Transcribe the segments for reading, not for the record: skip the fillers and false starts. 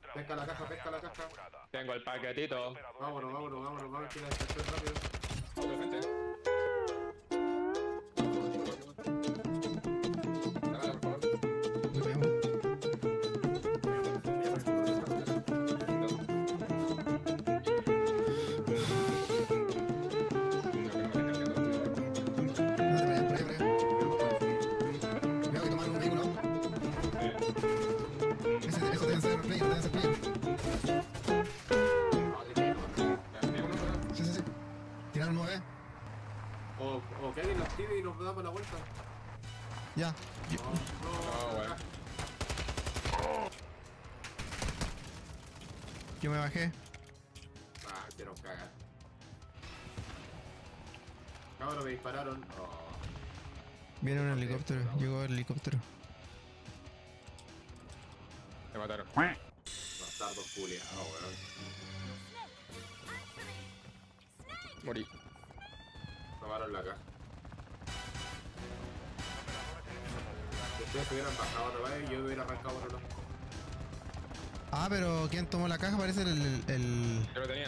Pesca la caja, pesca la caja. Tengo el paquetito. Vámonos, vámonos, vámonos, vamos que la estación rápido. Otro frente. Sácala, por favor. Lo vemos. No te vayas por ahí, por ahí. Cuidado que toman un vehículo. Ese debe ser player, debe ser player. Sí, sí, sí. Tiraron 9. O que alguien lo active y nos damos la vuelta. Ya. No, weón. Yo me bajé. Ah, quiero cagar. Cabrón, me dispararon. Oh, Viene un helicóptero. Llegó el helicóptero. Me mataron. bastardo culiao, weón. Morí. Tomaron la caja. Si ustedes hubieran bajado a revive, yo hubiera arrancado por el lado. Ah, pero ¿quién tomó la caja? Parece el... Yo lo tenía.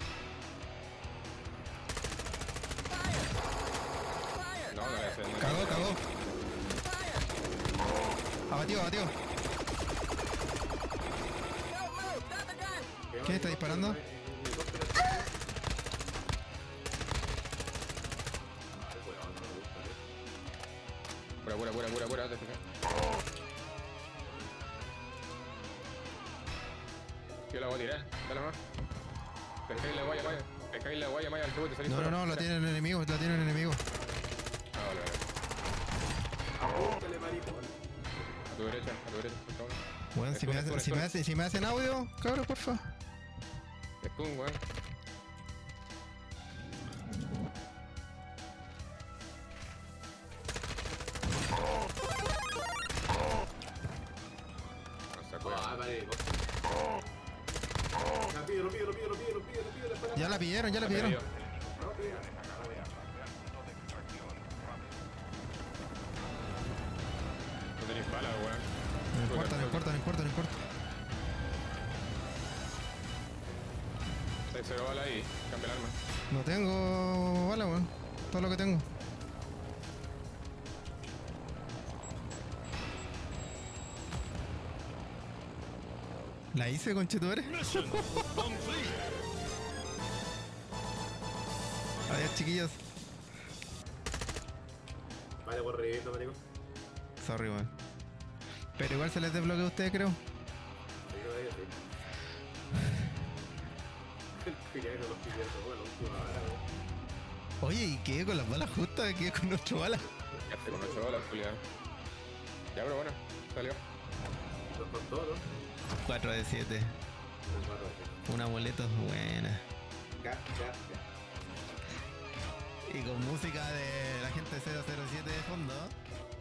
No, no le hace. Cagó, cagó. Abatido, abatido. ¿Quién está disparando? Pura. Yo la voy a tirar. Dale más. Pescáis la guaya, maya. Pescáis la guaya, maya. Al segundo te salís No, solo. no, no, la tiene el enemigo, la tiene el enemigo. Ah, vale. Apúntale, maricón. A tu derecha, por favor. Bueno, si me hacen audio, cabrón, porfa. Stun, weón. No se acuerda. Ah, vale. Lo pido. Ya la pidieron, ya la pidieron. No tenéis balas, weón. No importa. 6-0 bala ahí. Cambia el arma. No tengo bala, weón. Todo lo que tengo. La hice, conchetumare. Adiós, chiquillos. Vale, por revivirlo, maricón. Sorry, weón. Pero igual se les desbloquea a ustedes, creo. El culiao no los pidió, bueno, la última bala, weón. Oye, ¿y qué? ¿Con las balas justas? ¿Qué con 8 balas? Ya te con 8 balas, culiado. Ya, pero bueno. Salió. Los con todo, ¿no? 4 de 7. Un amuleto, buena. Y con música de la gente 007 de fondo.